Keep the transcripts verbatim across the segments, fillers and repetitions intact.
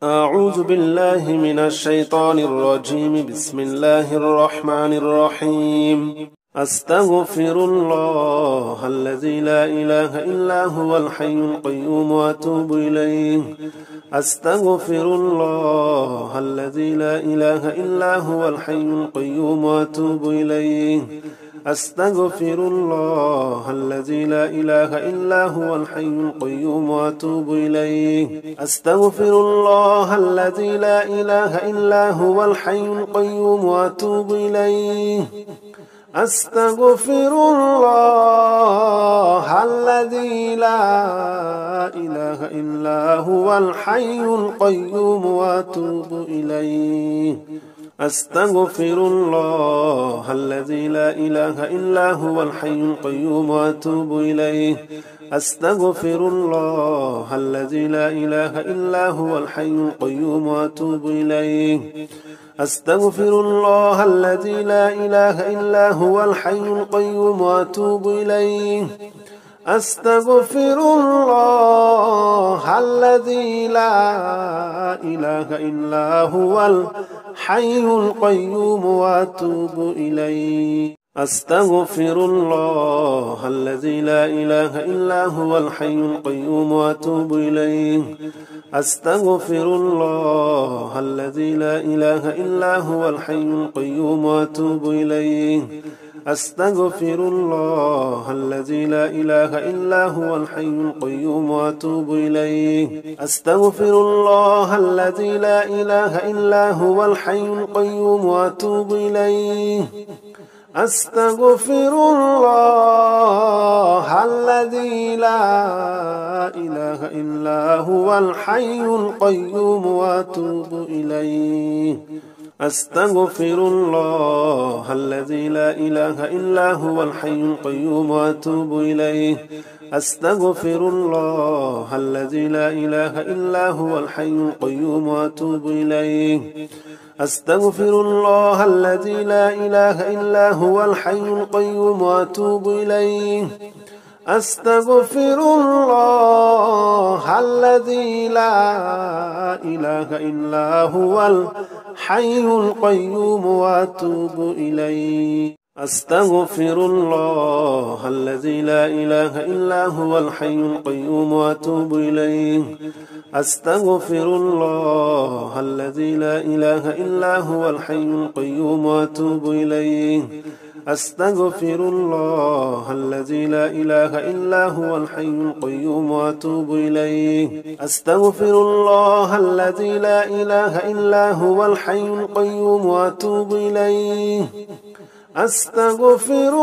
أعوذ بالله من الشيطان الرجيم. بسم الله الرحمن الرحيم. أستغفر الله الذي لا إله إلا هو الحي القيوم وأتوب إليه. أستغفر الله الذي لا إله إلا هو الحي القيوم وأتوب إليه. أستغفر الله الذي لا إله إلا هو الحي القيوم وأتوب إليه. أستغفر الله الذي لا إله إلا هو الحي القيوم وأتوب إليه. أستغفر الله الذي لا إله إلا هو الحي القيوم وأتوب إليه. أستغفر الله الذي لا إله إلا هو الحي القيوم وأتوب إليه. أستغفر الله الذي لا إله إلا هو الحي القيوم وأتوب إليه. أستغفر الله الذي لا إله إلا هو الحي القيوم وأتوب إليه. أستغفر الله الذي لا إله إلا هو الحي القيوم وأتوب إليه. أستغفر الله الذي لا إله إلا هو الحي القيوم وأتوب إليه. أستغفر الله الذي لا إله إلا هو الحي القيوم وأتوب إليه. أستغفر الله الذي لا إله إلا هو الحي القيوم وأتوب إليه. أستغفر الله الذي لا إله إلا هو الحي القيوم وأتوب إليه. أستغفر الله الذي لا إله إلا هو الحي القيوم وأتوب إليه. أستغفر الله الذي لا إله إلا هو الحي القيوم وأتوب إليه. أستغفر الله الذي لا إله إلا هو الحي القيوم وأتوب إليه. أستغفر الله الذي لا إله إلا هو الحي القيوم وأتوب إليه. أستغفر الله الذي لا إله إلا هو الحي القيوم وأتوب إليه. أستغفر الله الذي لا إله إلا هو الحي القيوم وأتوب إليه. أستغفر الله الذي لا إله إلا هو الحي القيوم وأتوب إليه. أستغفر الله الذي لا إله إلا هو الحي القيوم وأتوب إليه. أستغفر الله الذي لا إله إلا هو الحي القيوم وأتوب إليه. أستغفر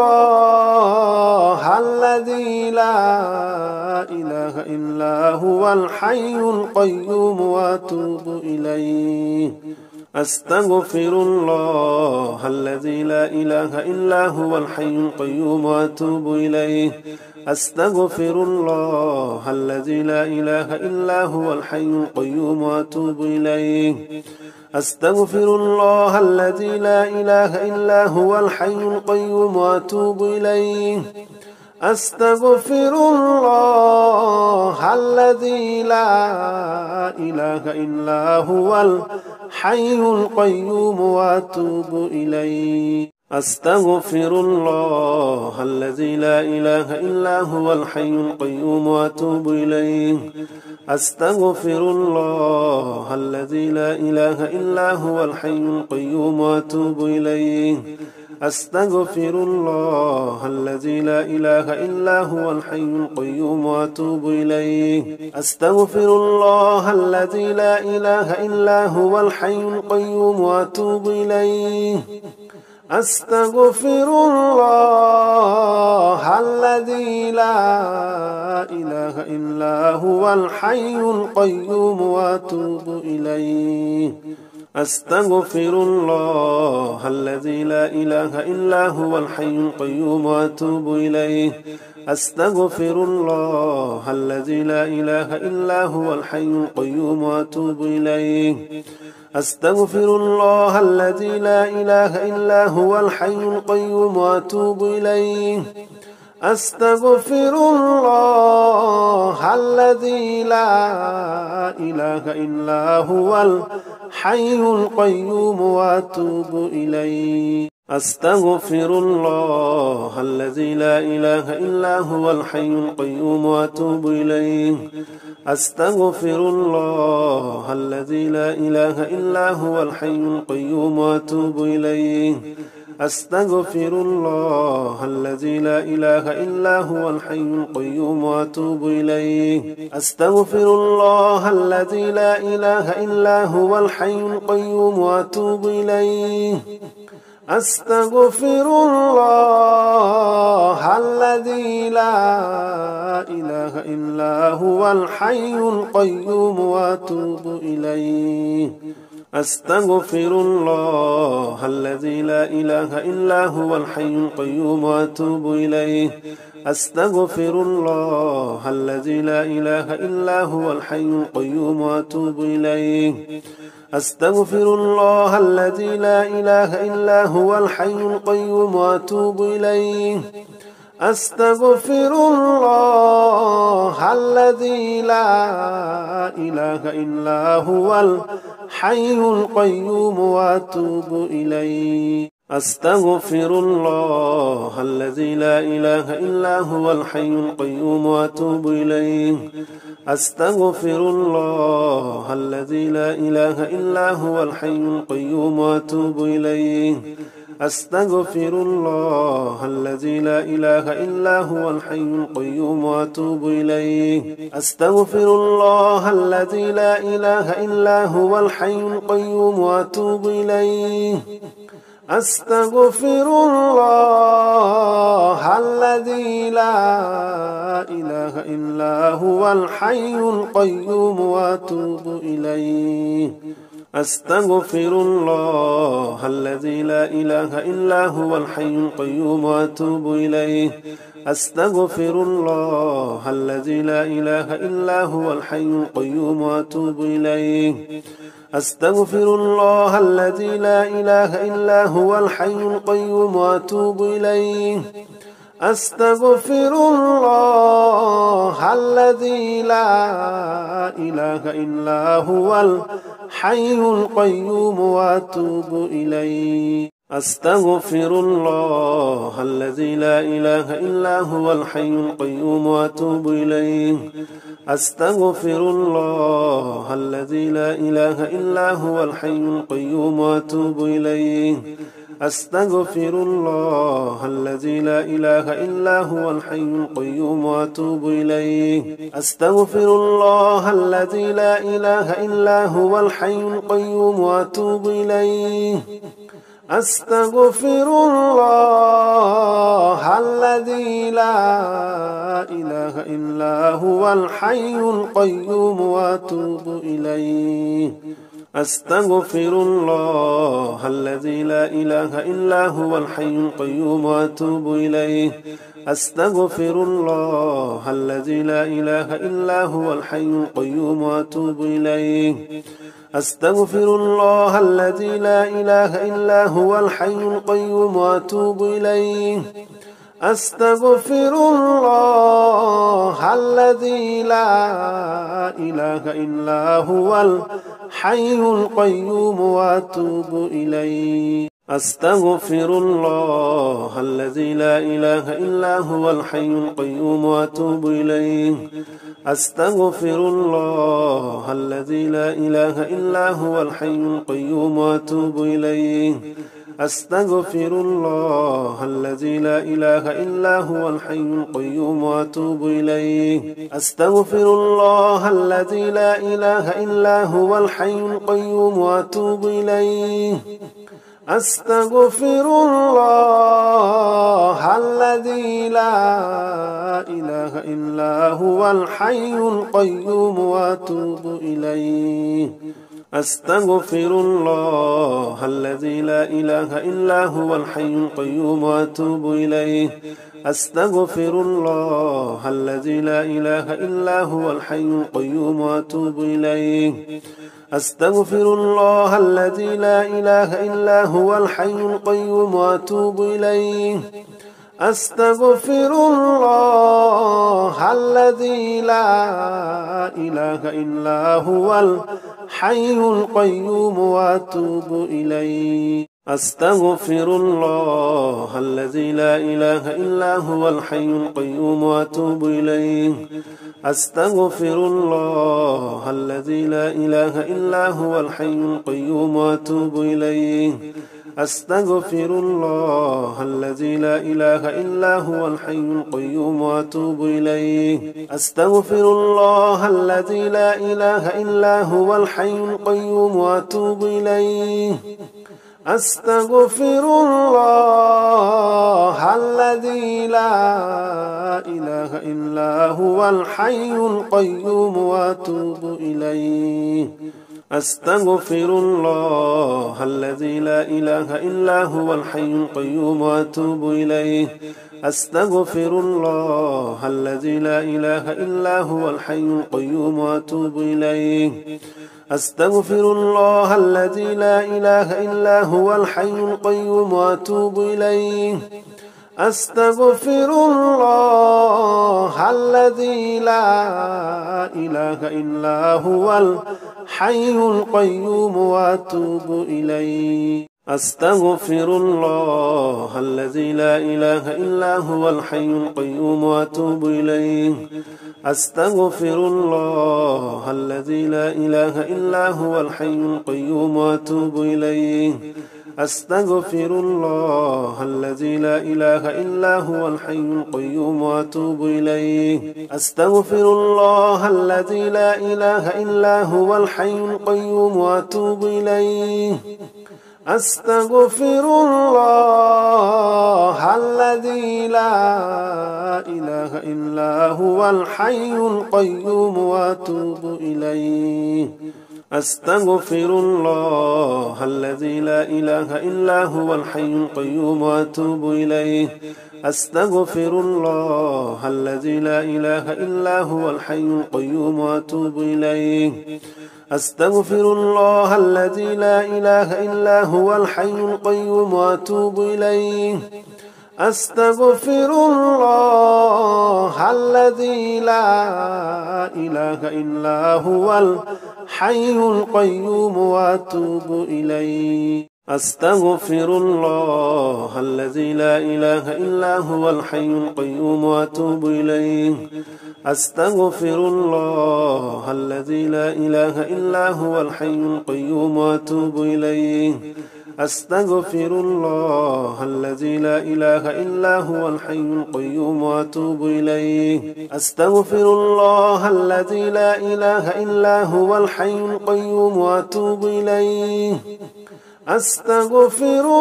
الله الذي لا إله إلا هو الحي القيوم وأتوب إليه. أستغفر الله الذي لا إله إلا هو الحي القيوم وأتوب إليه. أستغفر الله الذي لا إله إلا هو الحي القيوم وأتوب إليه. أستغفر الله الذي لا إله إلا هو الحي القيوم وأتوب إليه. أستغفر الله الذي لا إله إلا هو الحي القيوم وأتوب إليه. أستغفر الله الذي لا إله إلا هو الحي القيوم وأتوب إليه. أستغفر الله الذي لا إله إلا هو الحي القيوم وأتوب إليه. أستغفر الله الذي لا إله إلا هو الحي القيوم وأتوب إليه. أستغفر الله الذي لا إله إلا هو الحي القيوم وأتوب إليه. أستغفر الله الذي لا إله إلا هو الحي القيوم وأتوب إليه. أستغفر الله الذي لا إله إلا هو الحي القيوم وأتوب إليه. أستغفر الله الذي لا إله إلا هو الحي القيوم وأتوب إليه. أستغفر الله الذي لا إله إلا هو الحي القيوم وأتوب إليه. أستغفر الله الذي لا إله إلا هو الحي القيوم وأتوب إليه أستغفر الله الذي لا إله إلا هو الحي القيوم وأتوب إليه أستغفر الله الذي لا إله إلا هو الحي القيوم وأتوب إليه أستغفر الله الذي لا إله إلا هو الحي القيوم وأتوب إليه أستغفر الله الذي لا إله إلا هو الحي القيوم وأتوب إليه أستغفر الله الذي لا إله إلا هو الحي القيوم وأتوب إليه أستغفر الله الذي لا إله إلا هو الحي القيوم وأتوب إليه أستغفر الله الذي لا إله إلا هو الحي القيوم وأتوب إليه أستغفر الله الذي لا إله إلا هو الحي القيوم وأتوب إليه أستغفر الله الذي لا إله إلا هو الحي القيوم وأتوب إليه أستغفر الله الذي لا إله إلا هو الحي القيوم وأتوب إليه أستغفر الله الذي لا إله إلا هو الحي القيوم وأتوب إليه أستغفر الله الذي لا إله إلا هو الحي القيوم وأتوب إليه أستغفر الله الذي لا إله إلا هو الحي القيوم وأتوب إليه أستغفر الله الذي لا إله إلا هو الحي القيوم وأتوب إليه أستغفر الله الذي لا إله إلا هو الحي القيوم وأتوب إليه أستغفر الله الذي لا إله إلا هو الحي القيوم وأتوب إليه أستغفر الله الذي لا إله إلا هو الحي القيوم وأتوب إليه أستغفر الله الذي لا إله إلا هو الحي القيوم وأتوب إليه أستغفر الله الذي لا إله إلا هو الحي القيوم وأتوب إليه أستغفر الله الذي لا إله إلا هو الحي القيوم وأتوب إليه أستغفر الله الذي لا إله إلا هو الحي القيوم وأتوب إليه أستغفر الله الذي لا إله إلا هو الحي القيوم وأتوب إليه أستغفر الله الذي لا إله إلا هو الحي القيوم وأتوب إليه أستغفر الله الذي لا إله إلا هو الحي القيوم وأتوب إليه أستغفر الله الذي لا إله إلا هو الحي القيوم وأتوب إليه أستغفر الله الذي لا إله إلا هو الحي القيوم وأتوب إليه أستغفر الله الذي لا إله إلا هو الحي القيوم وأتوب إليه أستغفر الله الذي لا إله إلا هو الحي القيوم وأتوب إليه أستغفر الله الذي لا إله إلا هو الحي القيوم وأتوب إليه أستغفر الله الذي لا إله إلا هو الحي القيوم وأتوب إليه أستغفر الله الذي لا إله إلا هو الحي القيوم وأتوب إليه أستغفر الله الذي لا إله إلا هو الحي القيوم وأتوب إليه أستغفر الله الذي لا إله إلا هو الحي القيوم وأتوب إليه أستغفر الله الذي لا إله إلا هو الحي القيوم وأتوب إليه أستغفر الله الذي لا إله إلا هو الحي القيوم وأتوب إليه أستغفر الله الذي لا إله إلا هو الحي القيوم وأتوب إليه أستغفر الله الذي لا إله إلا هو الحي القيوم وأتوب إليه أستغفر الله الذي لا إله إلا هو الحي القيوم وأتوب إليه أستغفر الله الذي لا إله إلا هو الحي القيوم وأتوب إليه أستغفر الله الذي لا إله إلا هو الحي القيوم وأتوب إليه أستغفر الله الذي لا إله إلا هو الحي القيوم وأتوب إليه أستغفر الله الذي لا إله إلا هو الحي القيوم وأتوب إليه أستغفر الله الذي لا إله إلا هو الحي القيوم وأتوب إليه أستغفر الله الذي لا إله إلا هو الحي القيوم وأتوب إليه أستغفر الله الذي لا إله إلا هو الحي القيوم وأتوب إليه أستغفر الله الذي لا إله إلا هو الحي القيوم وأتوب إليه أستغفر الله الذي لا إله إلا هو الحي القيوم وأتوب إليه أستغفر الله الذي لا إله إلا هو الحي القيوم وأتوب إليه أستغفر الله الذي لا إله إلا هو الحي القيوم وأتوب إليه أستغفر الله الذي لا إله إلا هو الحي القيوم وأتوب إليه أستغفر الله الذي لا إله إلا هو الحي القيوم وأتوب إليه أستغفر الله الذي لا إله إلا هو الحي القيوم وأتوب إليه أستغفر الله الذي لا إله إلا هو الحي القيوم وأتوب إليه أستغفر الله الذي لا إله إلا هو الحي القيوم وأتوب إليه أستغفر الله الذي لا إله إلا هو الحي القيوم وأتوب إليه أستغفر الله الذي لا إله إلا هو الحي القيوم وأتوب إليه أستغفر الله الذي لا إله إلا هو الحي القيوم وأتوب إليه أستغفر الله الذي لا إله إلا هو الحي القيوم وأتوب إليه أستغفر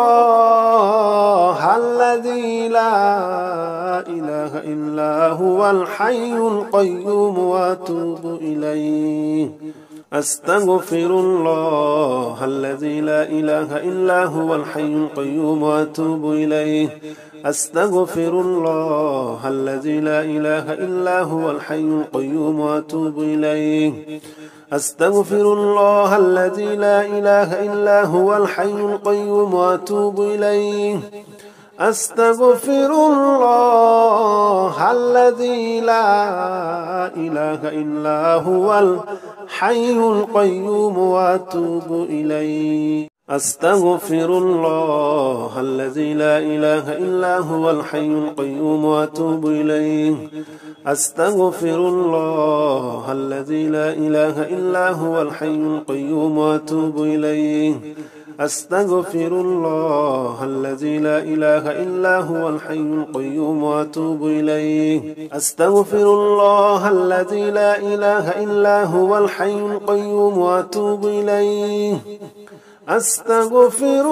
الله الذي لا إله إلا هو الحي القيوم وأتوب إليه أستغفر الله الذي لا إله إلا هو الحي القيوم وأتوب إليه أستغفر الله الذي لا إله إلا هو الحي القيوم وأتوب إليه أستغفر الله الذي لا إله إلا هو الحي القيوم وأتوب إليه أستغفر الله الذي لا إله إلا هو الحي القيوم وأتوب إليه أستغفر الله الذي لا إله إلا هو الحي القيوم وأتوب إليه أستغفر الله الذي لا إله إلا هو الحي القيوم وأتوب إليه أستغفر الله الذي لا إله إلا هو الحي القيوم وأتوب إليه أستغفر الله الذي لا إله إلا هو الحي القيوم وأتوب إليه أستغفر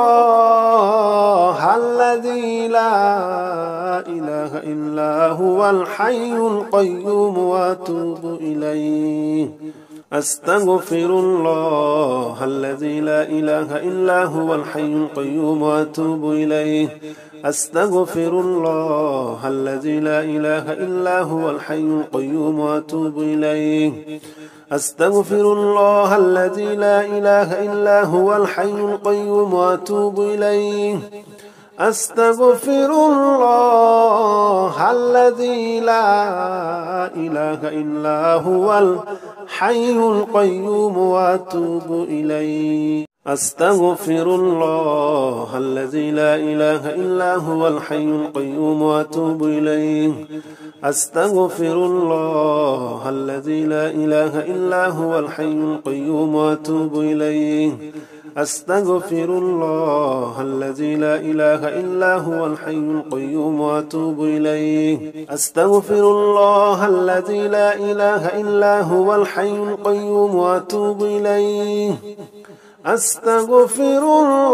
الله الذي لا إله إلا هو الحي القيوم وأتوب إليه أستغفر الله الذي لا إله إلا هو الحي القيوم وأتوب إليه أستغفر الله الذي لا إله إلا هو الحي القيوم وأتوب إليه أستغفر الله الذي لا إله إلا هو الحي القيوم وأتوب إليه أستغفر الله الذي لا إله إلا هو الحي القيوم وأتوب إليه أستغفر الله الذي لا إله إلا هو الحي القيوم وأتوب إليه أستغفر الله الذي لا إله إلا هو الحي القيوم وأتوب إليه أستغفر الله الذي لا إله إلا هو الحي القيوم وأتوب إليه أستغفر الله الذي لا إله إلا هو الحي القيوم وأتوب إليه أستغفر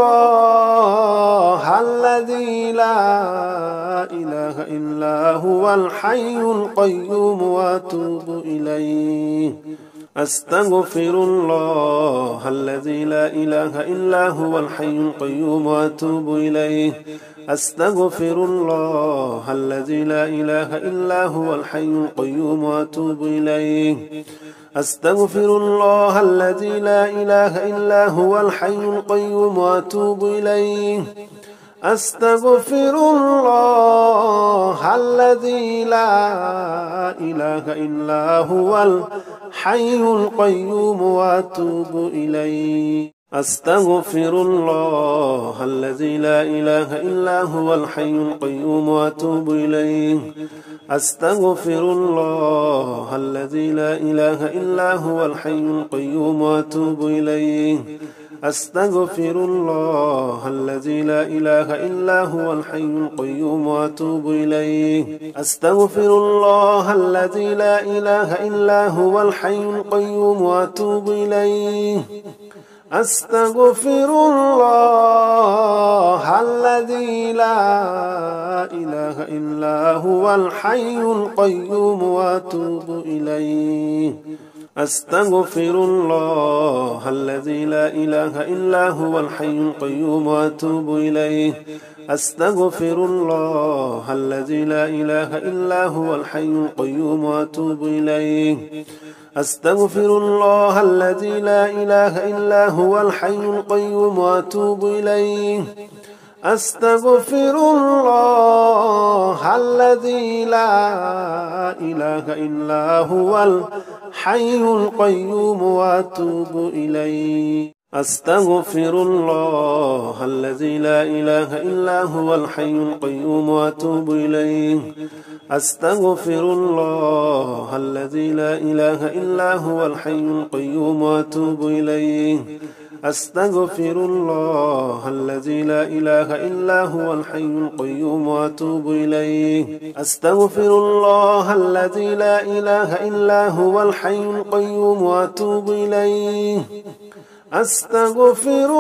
الله الذي لا إله إلا هو الحي القيوم وأتوب إليه أستغفر الله الذي لا إله إلا هو الحي القيوم وأتوب إليه أستغفر الله الذي لا إله إلا هو الحي القيوم وأتوب إليه أستغفر الله الذي لا إله إلا هو الحي القيوم وأتوب إليه أستغفر الله الذي لا إله إلا هو الحي القيوم وأتوب إليه أستغفر الله الذي لا إله إلا هو الحي القيوم وأتوب إليه أستغفر الله الذي لا إله إلا هو الحي القيوم وأتوب إليه أستغفر الله الذي لا إله إلا هو الحي القيوم وأتوب إليه أستغفر الله الذي لا إله إلا هو الحي القيوم وأتوب إليه أستغفر الله الذي لا إله إلا هو الحي القيوم وأتوب إليه أستغفر الله الذي لا إله إلا هو الحي القيوم وأتوب إليه أستغفر الله الذي لا إله إلا هو الحي القيوم وأتوب إليه أستغفر الله الذي لا إله إلا هو الحي القيوم وأتوب إليه أستغفر الله الذي لا إله إلا هو الحي القيوم وأتوب إليه أستغفر الله الذي لا إله إلا هو الحي القيوم وأتوب إليه أستغفر الله الذي لا إله إلا هو الحي القيوم وأتوب إليه أستغفر الله الذي لا إله إلا هو الحي القيوم وأتوب إليه أستغفر الله الذي لا إله إلا هو الحي القيوم وأتوب إليه أستغفر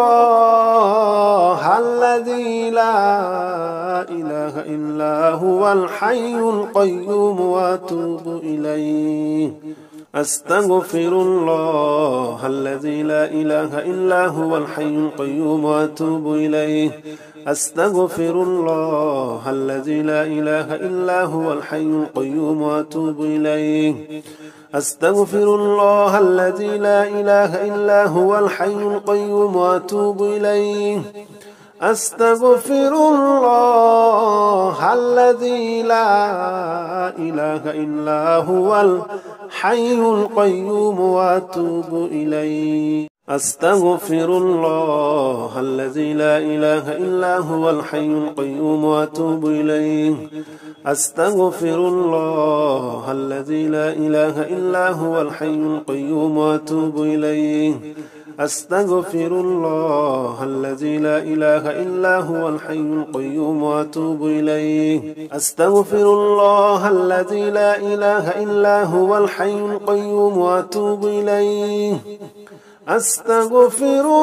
الله الذي لا إله إلا هو الحي القيوم وأتوب إليه أستغفر الله الذي لا إله إلا هو الحي القيوم وأتوب إليه أستغفر الله الذي لا إله إلا هو الحي القيوم وأتوب إليه أستغفر الله الذي لا إله إلا هو الحي القيوم وأتوب إليه أستغفر الله الذي لا إله إلا هو الحي القيوم وأتوب إليه أستغفر الله الذي لا إله إلا هو الحي القيوم وأتوب إليه أستغفر الله الذي لا إله إلا هو الحي القيوم وأتوب إليه أستغفر الله الذي لا إله إلا هو الحي القيوم وأتوب إليه أستغفر الله الذي لا إله إلا هو الحي القيوم وأتوب إليه أستغفر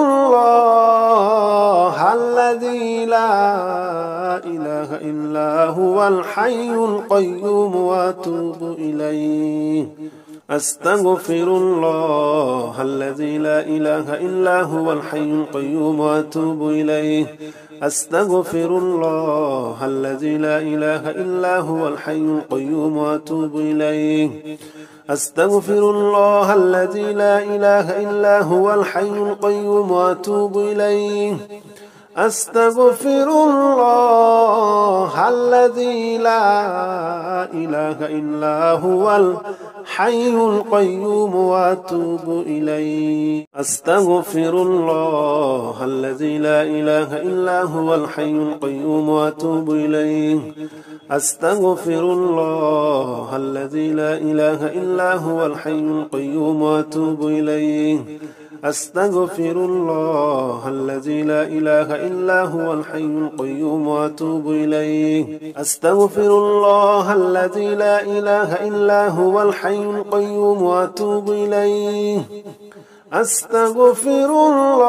الله الذي لا إله إلا هو الحي القيوم وأتوب إليه أستغفر الله الذي لا إله إلا هو الحي القيوم وأتوب إليه أستغفر الله الذي لا إله إلا هو الحي القيوم وأتوب إليه أستغفر الله الذي لا إله إلا هو الحي القيوم وأتوب إليه أستغفر الله الذي لا إله إلا هو الحي القيوم وأتوب إليه أستغفر الله الذي لا إله إلا هو الحي القيوم وأتوب إليه أستغفر الله الذي لا إله إلا هو الحي القيوم وأتوب إليه أستغفر الله الذي لا إله إلا هو الحي القيوم وأتوب إليه أستغفر الله الذي لا إله إلا هو الحي القيوم وأتوب إليه أستغفر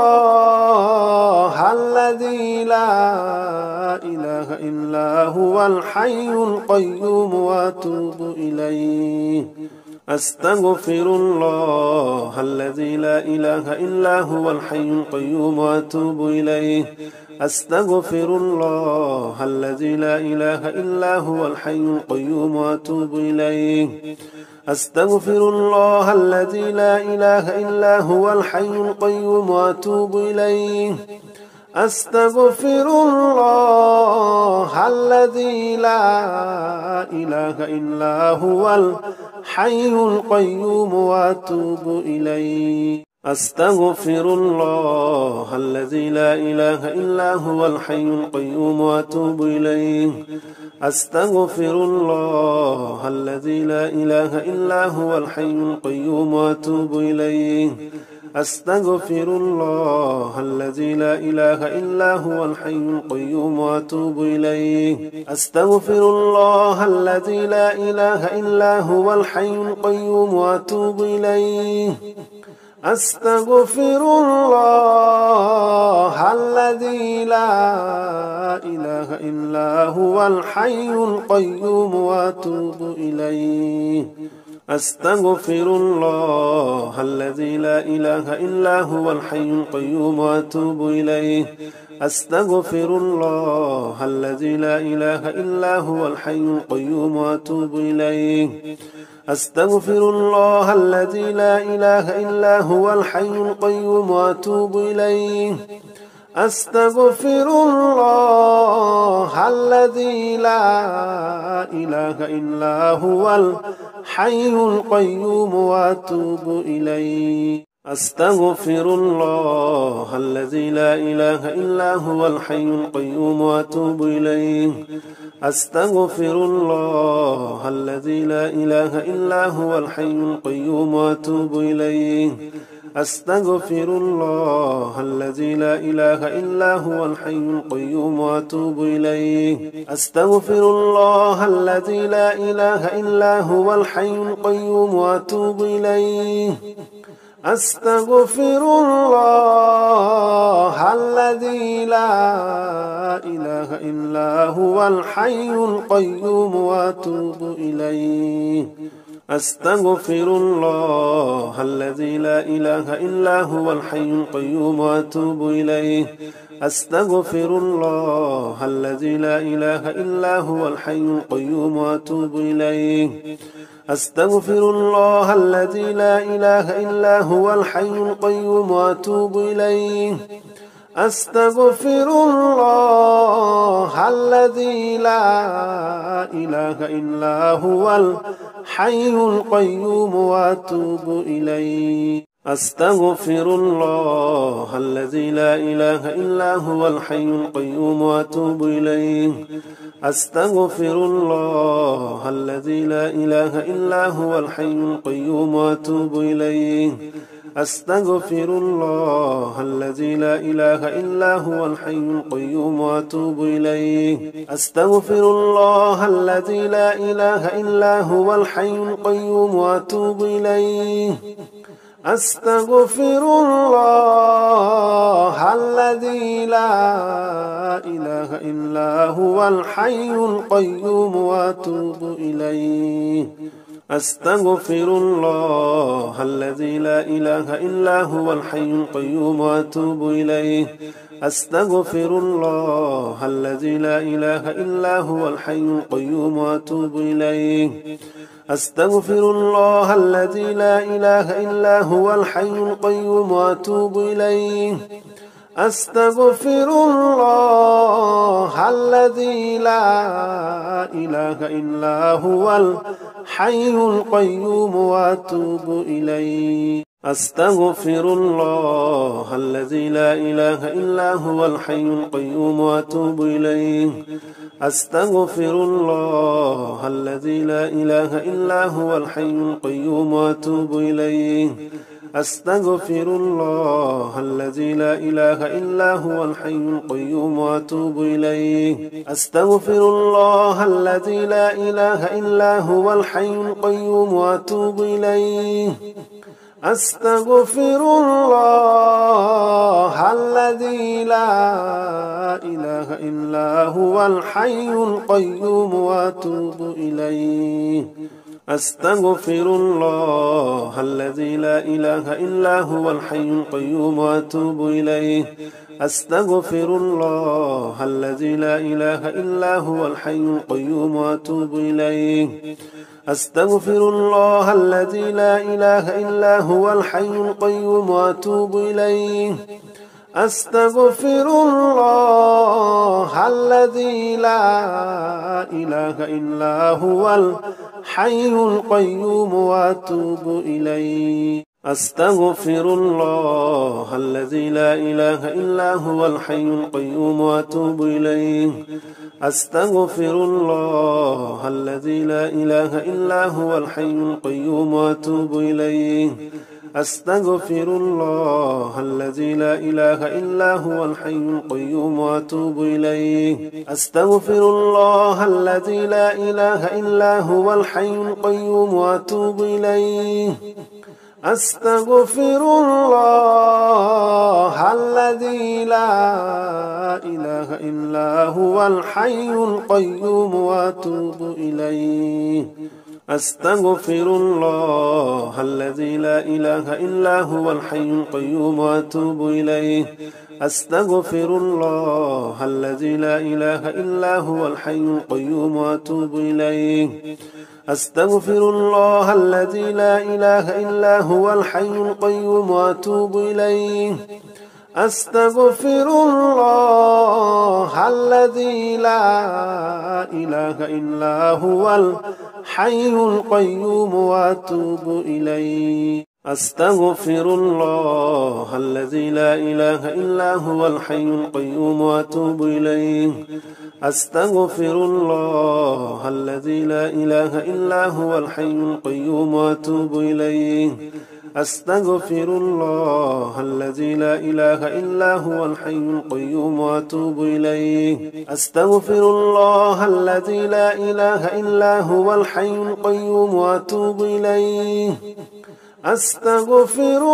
الله الذي لا إله إلا هو الحي القيوم وأتوب إليه أستغفر الله الذي لا إله إلا هو الحي القيوم وأتوب إليه أستغفر الله الذي لا إله إلا هو الحي القيوم وأتوب إليه أستغفر الله الذي لا إله إلا هو الحي القيوم وأتوب إليه أستغفر الله الذي لا إله إلا هو الحي القيوم وأتوب إليه أستغفر الله الذي لا إله إلا هو الحي القيوم وأتوب إليه أستغفر الله الذي لا إله إلا هو الحي القيوم وأتوب إليه أستغفر الله الذي لا إله إلا هو الحي القيوم وأتوب إليه أستغفر الله الذي لا إله إلا هو الحي القيوم وأتوب إليه أستغفر الله الذي لا إله إلا هو الحي القيوم وأتوب إليه أستغفر الله الذي لا إله إلا هو الحي القيوم وأتوب إليه أستغفر الله الذي لا إله إلا هو الحي القيوم وأتوب إليه أستغفر الله الذي لا إله إلا هو الحي القيوم وأتوب إليه أستغفر الله الذي لا إله إلا هو الحي القيوم وأتوب إليه أستغفر الله الذي لا إله إلا هو الحي القيوم وأتوب إليه أستغفر الله الذي لا إله إلا هو الحي القيوم وأتوب إليه أستغفر الله الذي لا إله إلا هو الحي القيوم وأتوب إليه أستغفر الله الذي لا إله إلا هو الحي القيوم وأتوب إليه أستغفر الله الذي لا إله إلا هو الحي القيوم وأتوب إليه أستغفر الله الذي لا إله إلا هو الحي القيوم وأتوب إليه أستغفر الله الذي لا إله إلا هو الحي القيوم وأتوب إليه أستغفر الله الذي لا إله إلا هو الحي القيوم وأتوب إليه أستغفر الله الذي لا إله إلا هو الحي القيوم وأتوب إليه أستغفر الله الذي لا إله إلا هو الحي القيوم وأتوب إليه أستغفر الله الذي لا إله إلا هو الحي القيوم وأتوب إليه أستغفر الله الذي لا إله إلا هو الحي القيوم وأتوب إليه أستغفر الله الذي لا إله إلا هو الحي القيوم وأتوب إليه أستغفر الله الذي لا إله إلا هو الحي القيوم وأتوب إليه أستغفر الله الذي لا إله إلا هو الحي القيوم وأتوب إليه أستغفر الله الذي لا إله إلا هو الحي القيوم وأتوب إليه أستغفر الله الذي لا إله إلا هو الحي القيوم وأتوب إليه أستغفر الله الذي لا إله إلا هو الحي القيوم وأتوب إليه أستغفر الله الذي لا إله إلا هو الحي القيوم وأتوب إليه أستغفر الله الذي لا إله إلا هو الحي القيوم وأتوب إليه أستغفر الله الذي لا إله إلا هو الحي القيوم وأتوب إليه أستغفر الله الذي لا إله إلا هو الحي القيوم وأتوب إليه أستغفر الله الذي لا إله إلا هو الحي القيوم وأتوب إليه أستغفر الله الذي لا إله إلا هو الحي القيوم وأتوب إليه أستغفر الله الذي لا إله إلا هو الحي القيوم وأتوب إليه أستغفر الله الذي لا إله إلا هو الحي القيوم وأتوب إليه أستغفر الله الذي لا إله إلا هو الحي القيوم وأتوب إليه أستغفر الله الذي لا إله إلا هو الحي القيوم وأتوب إليه أستغفر الله الذي لا إله إلا هو الحي القيوم وأتوب إليه أستغفر الله الذي لا إله إلا هو الحي القيوم وأتوب إليه أستغفر الله الذي لا إله إلا هو الحي القيوم وأتوب إليه أستغفر الله الذي لا إله إلا هو الحي القيوم وأتوب إليه أستغفر الله الذي لا إله إلا هو الحي القيوم وأتوب إليه أستغفر الله الذي لا إله إلا هو الحي القيوم وأتوب إليه أستغفر الله الذي لا إله إلا هو الحي القيوم وأتوب إليه أستغفر الله الذي لا إله إلا هو الحي القيوم وأتوب إليه أستغفر الله الذي لا إله إلا هو الحي القيوم وأتوب إليه أستغفر الله الذي لا إله إلا هو الحي القيوم وأتوب إليه أستغفر الله الذي لا إله إلا هو الحي القيوم وأتوب إليه أستغفر الله الذي لا إله إلا هو الحي القيوم وأتوب إليه أستغفر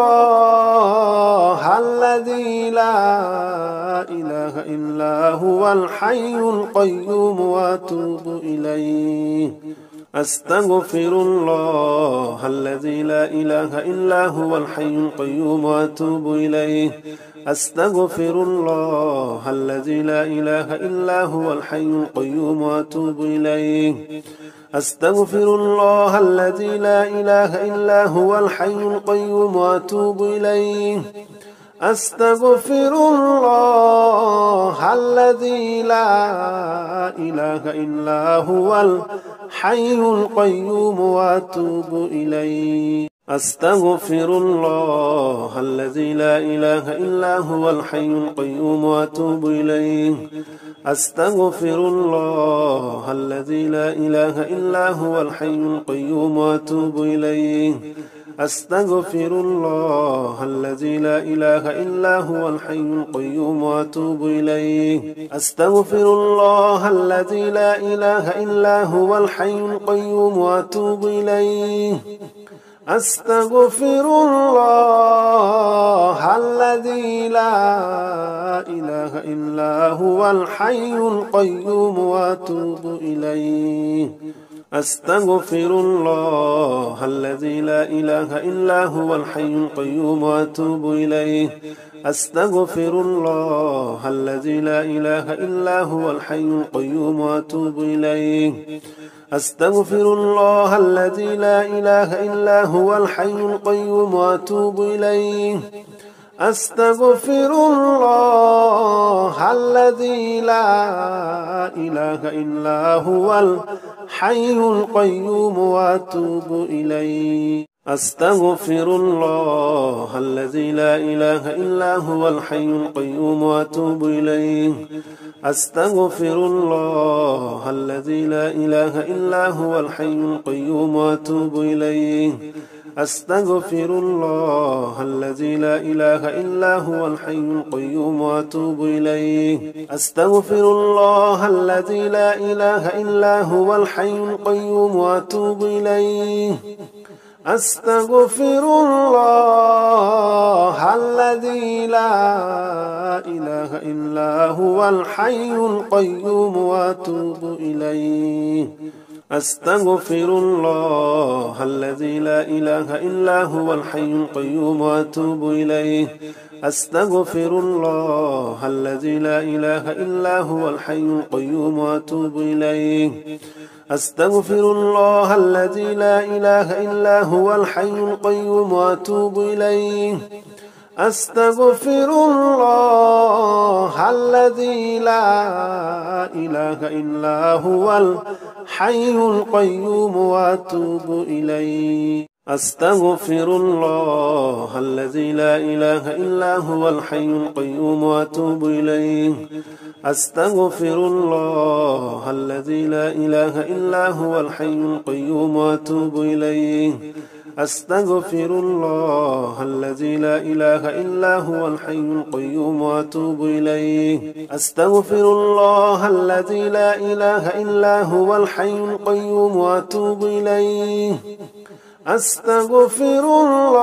الله الذي لا إله إلا هو الحي القيوم وأتوب إليه أستغفر الله الذي لا إله إلا هو الحي القيوم وأتوب إليه أستغفر الله الذي لا إله إلا هو الحي القيوم وأتوب إليه أستغفر الله الذي لا إله إلا هو الحي القيوم وأتوب إليه أستغفر الله الذي لا إله إلا هو الحي القيوم وأتوب إليه أستغفر الله الذي لا إله إلا هو الحي القيوم وأتوب إليه أستغفر الله الذي لا إله إلا هو الحي القيوم وأتوب إليه أستغفر الله الذي لا إله إلا هو الحي القيوم وأتوب إليه أستغفر الله الذي لا إله إلا هو الحي القيوم وأتوب إليه أستغفر الله الذي لا إله إلا هو الحي القيوم وأتوب إليه أستغفر الله الذي لا إله إلا هو الحي القيوم وأتوب إليه أستغفر الله الذي لا إله إلا هو الحي القيوم وأتوب إليه أستغفر الله الذي لا إله إلا هو الحي القيوم وأتوب إليه أستغفر الله الذي لا إله إلا هو الحي القيوم وأتوب إليه أستغفر الله الذي لا إله إلا هو الحي القيوم وأتوب إليه أستغفر الله الذي لا إله إلا هو الحي القيوم وأتوب إليه أستغفر الله الذي لا إله إلا هو الحي القيوم وأتوب إليه أستغفر الله الذي لا إله إلا هو الحي القيوم وأتوب إليه أستغفر الله الذي لا إله إلا هو الحي القيوم وأتوب إليه أستغفر الله الذي لا إله إلا هو الحي القيوم وأتوب إليه أستغفر الله الذي لا إله إلا هو الحي القيوم وأتوب إليه أستغفر الله الذي لا إله إلا هو الحي القيوم وأتوب إليه أستغفر الله الذي لا إله إلا هو الحي القيوم وأتوب إليه أستغفر الله الذي لا إله إلا هو الحي القيوم وأتوب إليه أستغفر الله الذي لا إله إلا هو الحي القيوم وأتوب إليه أستغفر الله الذي لا إله إلا هو الحي القيوم وأتوب إليه أستغفر الله الذي لا إله إلا هو الحي القيوم وأتوب إليه أستغفر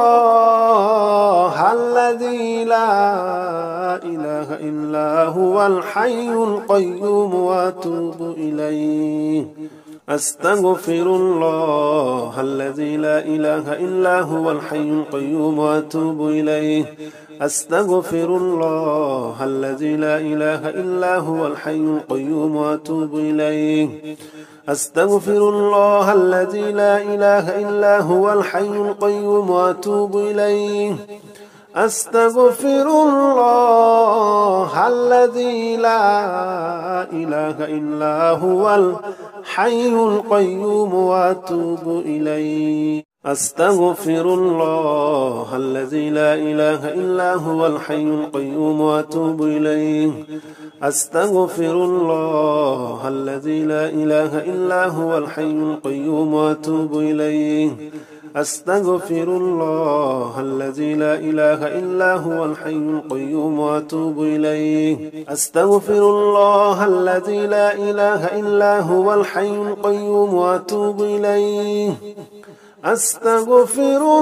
الله الذي لا إله إلا هو الحي القيوم وأتوب إليه أستغفر الله الذي لا إله إلا هو الحي القيوم وأتوب إليه أستغفر الله الذي لا إله إلا هو الحي القيوم وأتوب إليه أستغفر الله الذي لا إله إلا هو الحي القيوم وأتوب إليه أستغفر الله الذي لا إله إلا هو الحي القيوم وأتوب إليه أستغفر الله الذي لا إله إلا هو الحي القيوم وأتوب إليه أستغفر الله الذي لا إله إلا هو الحي القيوم وأتوب إليه أستغفر الله الذي لا إله إلا هو الحي القيوم وأتوب إليه أستغفر الله الذي لا إله إلا هو الحي القيوم وأتوب إليه أستغفر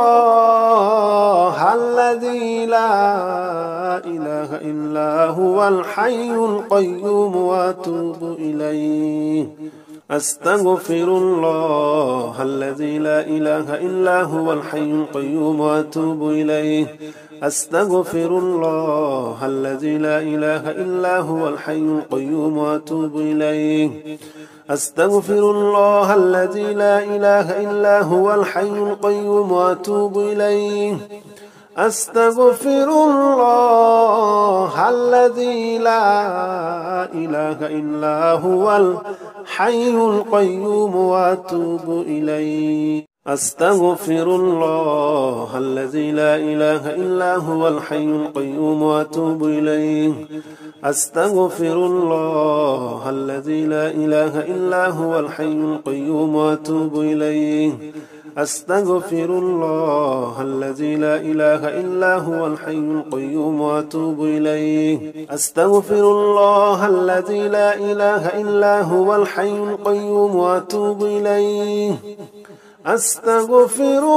الله الذي لا إله إلا هو الحي القيوم وأتوب إليه أستغفر الله الذي لا إله إلا هو الحي القيوم وأتوب إليه أستغفر الله الذي لا إله إلا هو الحي القيوم وأتوب إليه أستغفر الله الذي لا إله إلا هو الحي القيوم وأتوب إليه أستغفر الله الذي لا إله إلا هو الحي القيوم وأتوب إليه أستغفر الله الذي لا إله إلا هو الحي القيوم وأتوب إليه أستغفر الله الذي لا إله إلا هو الحي القيوم وأتوب إليه أستغفر الله الذي لا إله إلا هو الحي القيوم وأتوب إليه أستغفر الله الذي لا إله إلا هو الحي القيوم وأتوب إليه أستغفر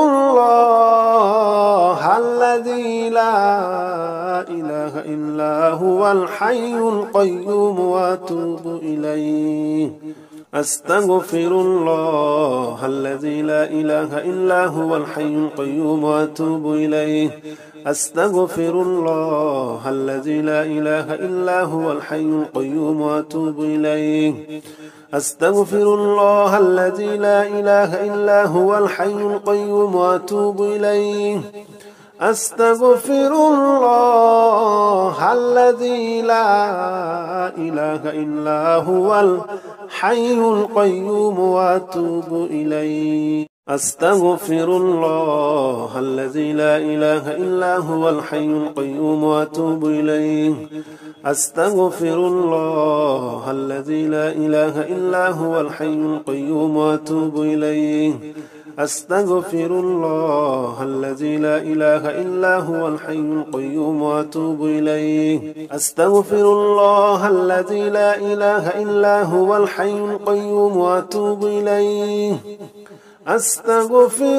الله الذي لا إله إلا هو الحي القيوم وأتوب إليه أستغفر الله الذي لا إله إلا هو الحي القيوم وأتوب إليه أستغفر الله الذي لا إله إلا هو الحي القيوم وأتوب إليه أستغفر الله الذي لا إله إلا هو الحي القيوم وأتوب إليه أستغفر الله الذي لا إله إلا هو الحي القيوم وأتوب إليه أستغفر الله الذي لا إله إلا هو الحي القيوم وأتوب إليه أستغفر الله الذي لا إله إلا هو الحي القيوم وأتوب إليه أستغفر الله الذي لا إله إلا هو الحي القيوم وأتوب إليه أستغفر الله الذي لا إله إلا هو الحي القيوم وأتوب إليه أستغفر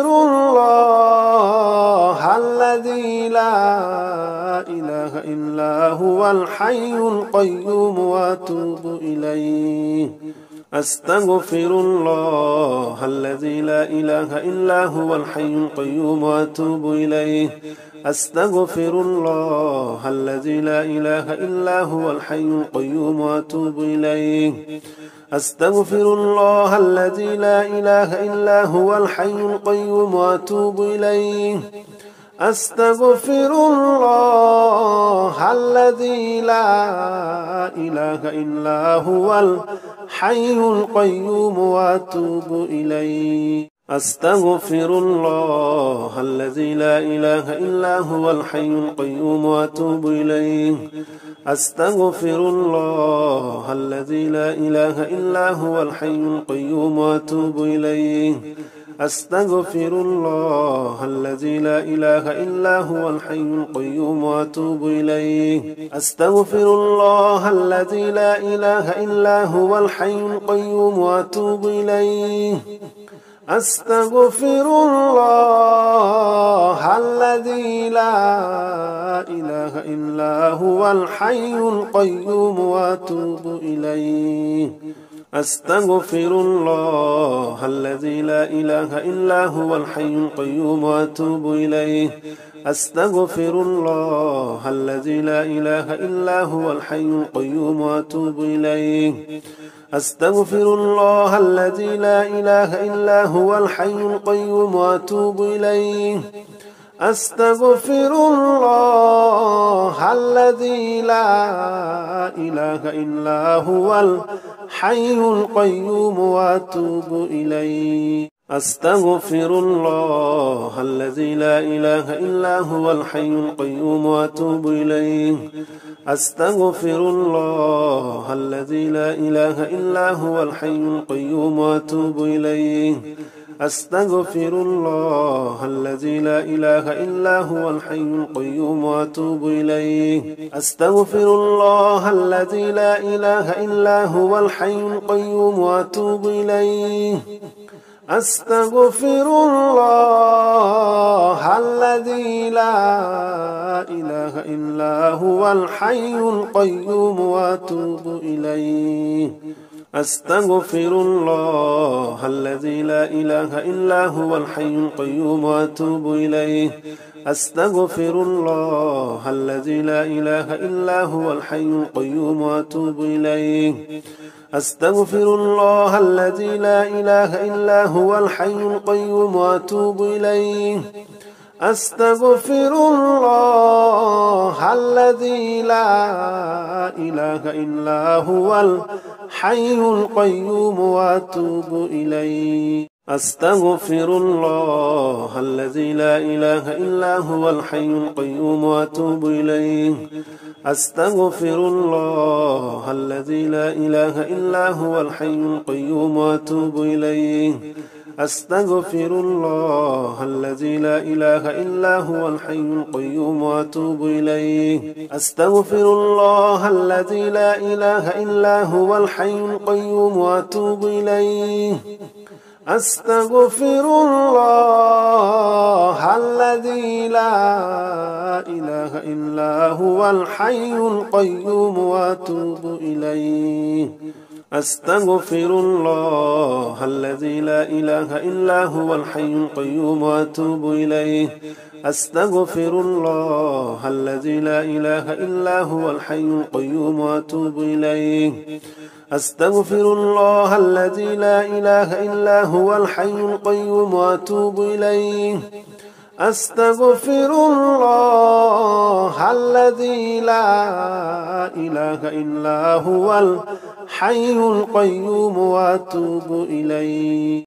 الله الذي لا إله إلا هو الحي القيوم وأتوب إليه أستغفر الله الذي لا إله إلا هو الحي القيوم وأتوب إليه أستغفر الله الذي لا إله إلا هو الحي القيوم وأتوب إليه أستغفر الله الذي لا إله إلا هو الحي القيوم وأتوب إليه أستغفر الله الذي لا إله إلا هو الحي القيوم وأتوب إليه أستغفر الله الذي لا إله إلا هو الحي القيوم وأتوب إليه أستغفر الله الذي لا إله إلا هو الحي القيوم وأتوب إليه أستغفر الله الذي لا إله إلا هو الحي القيوم وأتوب إليه أستغفر الله الذي لا إله إلا هو الحي القيوم وأتوب إليه أستغفر الله الذي لا إله إلا هو الحي القيوم وأتوب إليه أستغفر الله الذي لا إله إلا هو الحي القيوم وأتوب إليه أستغفر الله الذي لا إله إلا هو الحي القيوم وأتوب إليه أستغفر الله الذي لا إله إلا هو الحي القيوم وأتوب إليه أستغفر الله الذي لا إله إلا هو الحي القيوم وأتوب إليه أستغفر الله الذي لا إله إلا هو الحي القيوم وأتوب إليه أستغفر الله الذي لا إله إلا هو الحي القيوم وأتوب إليه أستغفر الله الذي لا إله إلا هو الحي القيوم وأتوب إليه أستغفر الله الذي لا إله إلا هو الحي القيوم وأتوب إليه أستغفر الله الذي لا إله إلا هو الحي القيوم وأتوب إليه أستغفر الله الذي لا إله إلا هو الحي القيوم وأتوب إليه أستغفر الله الذي لا إله إلا هو الحي القيوم وأتوب إليه أستغفر الله الذي لا إله إلا هو الحي القيوم وأتوب إليه أستغفر الله الذي لا إله إلا هو الحي القيوم وأتوب إليه أستغفر الله الذي لا إله إلا هو الحي القيوم وأتوب إليه أستغفر الله الذي لا إله إلا هو الحي القيوم وأتوب إليه أستغفر الله الذي لا إله إلا هو الحي القيوم وأتوب إليه أستغفر الله الذي لا إله إلا هو الحي القيوم وأتوب إليه أستغفر الله الذي لا إله إلا هو الحي القيوم وأتوب إليه أستغفر الله الذي لا إله إلا هو الحي القيوم وأتوب إليه أستغفر الله الذي لا إله إلا هو الحي القيوم وأتوب إليه أستغفر الله الذي لا إله إلا هو الحي القيوم وأتوب إليه أستغفر الله الذي لا إله إلا هو الحي القيوم وأتوب إليه